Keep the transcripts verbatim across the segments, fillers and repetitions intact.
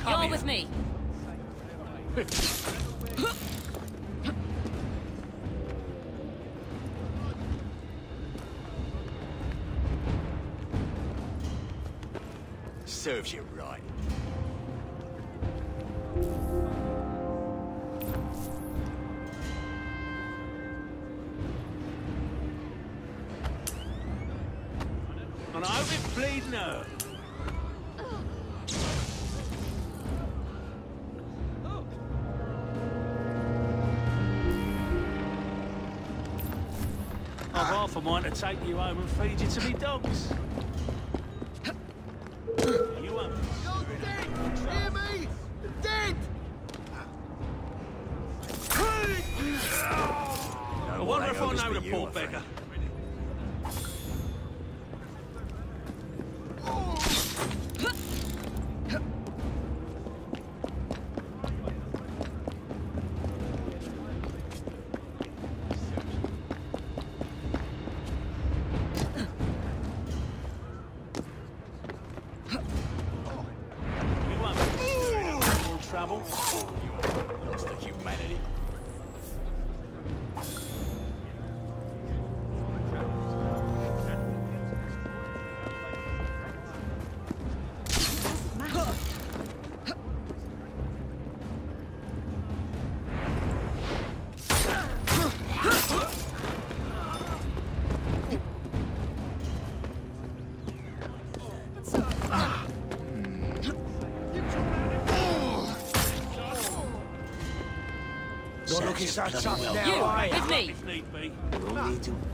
You're here. With me. Serves you right. And I hope it bleed now. I've half a mind to take you home and feed you to me dogs. You won't. You're dead! Hear me? Dead! I wonder if I know the poor beggar. Trouble. Lost to humanity. You're looking so tough well. now, You, are you? with me. If need be. We'll need to.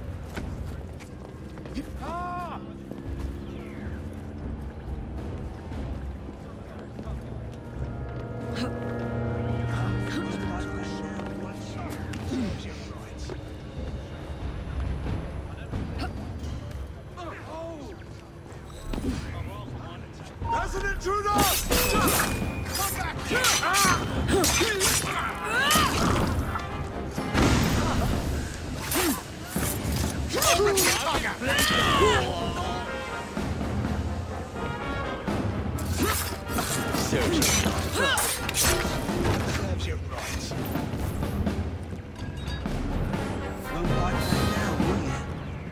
That's an intruder! Come back here! Serves you right. Serves you right. Won't like that now, will you?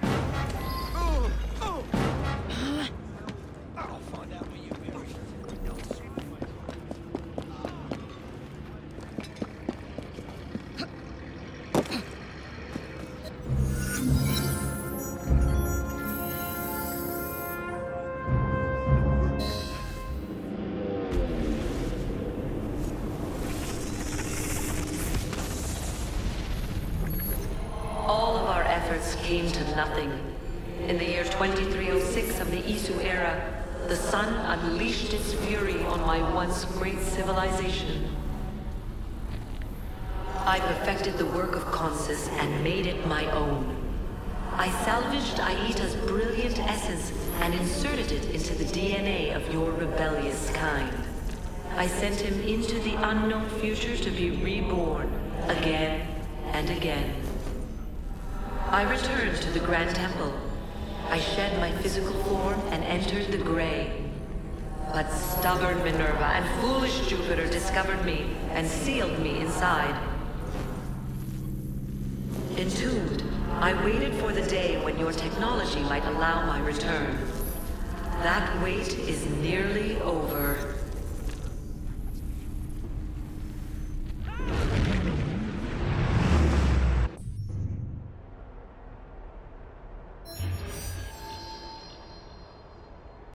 I'll find out where you're buried. All of our efforts came to nothing. In the year twenty-three oh six of the Isu era, the sun unleashed its fury on my once great civilization. I perfected the work of Consus and made it my own. I salvaged Aita's brilliant essence and inserted it into the D N A of your rebellious kind. I sent him into the unknown future to be reborn, again and again. I returned to the Grand Temple. I shed my physical form and entered the Grey. But stubborn Minerva and foolish Jupiter discovered me and sealed me inside. Entombed, I waited for the day when your technology might allow my return. That wait is nearly over.